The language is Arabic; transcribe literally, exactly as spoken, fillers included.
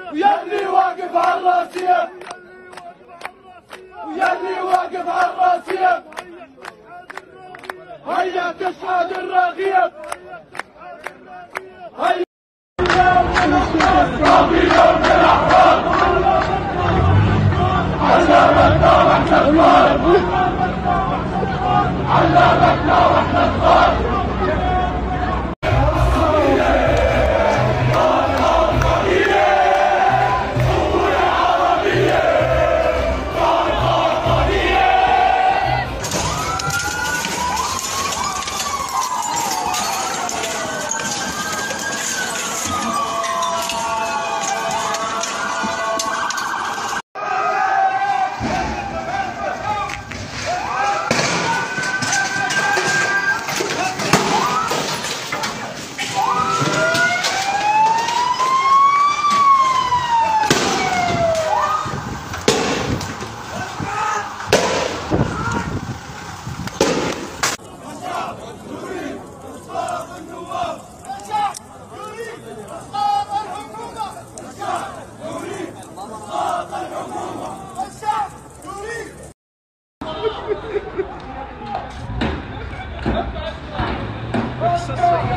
ويلي واقف على الراسية ويلي واقف على الراسية هيا تشهد الرغيب هيا يوم الأحرار علمتنا واحنا صغار علمتنا واحنا صغار Isso é